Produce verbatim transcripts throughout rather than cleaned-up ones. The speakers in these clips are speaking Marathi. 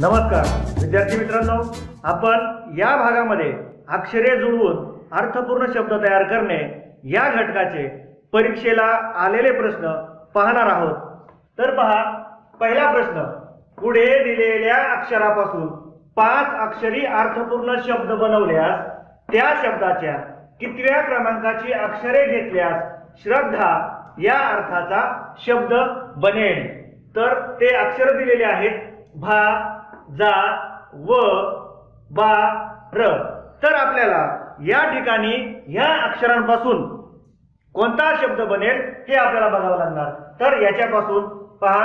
नमस्कार विद्यार्थी मित्रांनो, आपण या भागामध्ये अक्षरे जुळवून अर्थपूर्ण शब्द तयार करणे या घटकाचे परीक्षेला आलेले प्रश्न पाहणार आहोत। तर पहा, पहिला प्रश्न, पुढे दिलेल्या अक्षरापासून पाच अक्षरी अर्थपूर्ण शब्द बनवल्यास त्या शब्दाच्या कितव्या क्रमांकाची अक्षरे घेतल्यास श्रद्धा या अर्थाचा शब्द बनेल। तर ते अक्षर दिलेले आहेत भा, जा, व, बा, र। तर आपल्याला या ठिकाणी या अक्षरांपासून कोणता शब्द बनेल हे आपल्याला बघावं लागणार। तर याच्यापासून पहा,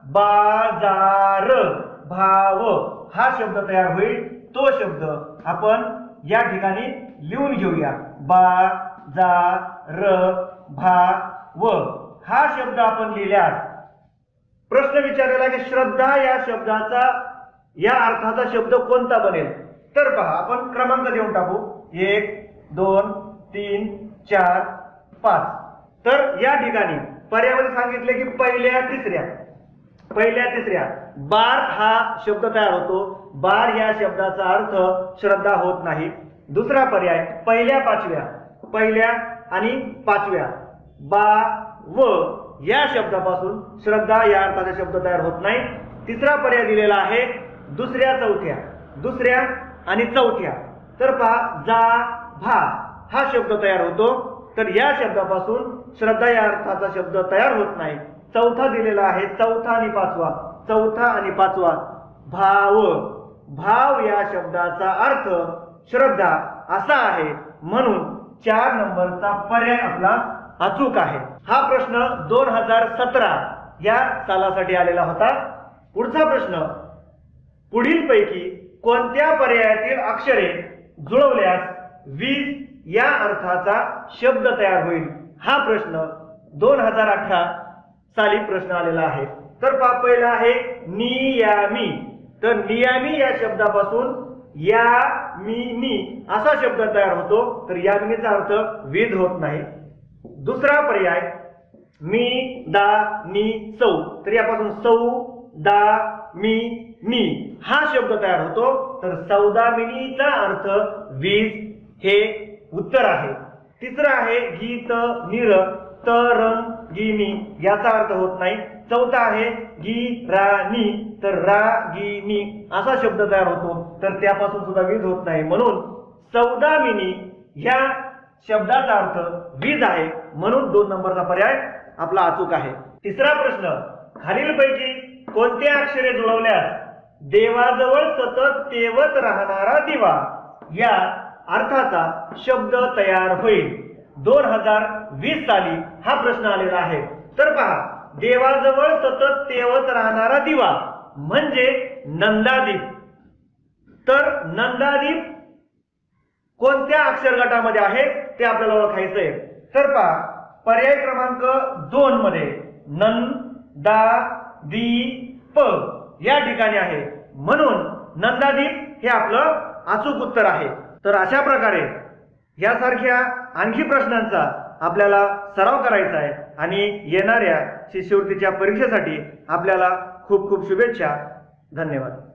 बाजार भाव हा शब्द तयार होईल। तो शब्द आपण या ठिकाणी लिहून घेऊया। बा जा र भा व हा शब्द आपण लिहिल्यास प्रश्न विचारलेला की श्रद्धा या शब्दाचा या अर्थाचा शब्द कोणता बनेल। तर पहा, आपण क्रमांक देऊन टाकू, एक दोन तीन चार पाच। तर या ठिकाणी पर्यायामध्ये सांगितले की पहिल्या तिसऱ्या पहिल्या तिसऱ्या बार हा शब्द तयार होतो। बार या शब्दाचा अर्थ श्रद्धा होत नाही। दुसरा पर्याय पहिल्या पाचव्या पहिल्या आणि पाचव्या बा व या शब्दापासून श्रद्धा या अर्थाचा शब्द तयार होत नाही। तिसरा पर्याय दिलेला आहे दुसऱ्या चौथ्या दुसऱ्या आणि चौथ्या। तर पहा, जा भा हा शब्द तयार होतो। तर या शब्दापासून श्रद्धा या अर्थाचा शब्द तयार होत नाही। चौथा दिलेला आहे चौथा आणि पाचवा चौथा आणि पाचवा भाव भाव या शब्दाचा अर्थ श्रद्धा असा आहे, म्हणून चार नंबरचा पर्याय आपला अचूक आहे। हा प्रश्न दोन हजार सतरा या सालासाठी आलेला होता। पुढचा प्रश्न, पुढील पैकी कोणत्या पर्यायातील अक्षरे जुळवल्यास वीज या अर्थाचा शब्द तयार होईल। हा प्रश्न दोन हजार अठरा साली प्रश्न आलेला आहे। तर पहा, पहिला आहे नियामी। तर नियामी या शब्दापासून या मी नी असा शब्द तयार होतो। तर यामिनीचा अर्थ वीज होत नाही। दुसरा पर्याय मी दा नी सौ। तर यापासून सौ दा मी नी हा शब्द तयार होतो। तर सौदामिनीचा अर्थ वीज हे उत्तर आहे। तिसरा आहे गीत निर तरंगिनी याचा अर्थ होत नाही। चौथा आहे गी रानी तर रागिनी असा शब्द तयार होतो। तर त्यापासून सुद्धा वीज होत नाही, म्हणून सौदामिनी ह्या शब्दाचा अर्थ वीज आहे, म्हणून दोन नंबरचा पर्याय आपला अचूक आहे। तिसरा प्रश्न, खालीलपैकी कोणत्या अक्षरे जुळवल्यास देवाजवळ सतत तेवत राहणारा दिवा या अर्थाचा शब्द तयार होईल। दोन हजार वीस साली हा प्रश्न आलेला आहे। तर पहा, देवाजवळ सतत तेवत राहणारा दिवा म्हणजे नंदादीप। तर नंदादीप कोणत्या अक्षर गटामध्ये आहे ते आपल्याला ओळखायचं आहे। तर पहा, पर्याय क्रमांक दोन मध्ये नं दा दी प या ठिकाणी आहे, म्हणून नंदादीप हे आपलं अचूक उत्तर आहे। तर अशा प्रकारे यासारख्या आणखी प्रश्नांचा आपल्याला सराव करायचा आहे आणि येणाऱ्या शिष्यवृत्तीच्या परीक्षेसाठी आपल्याला खूप खूप शुभेच्छा। धन्यवाद।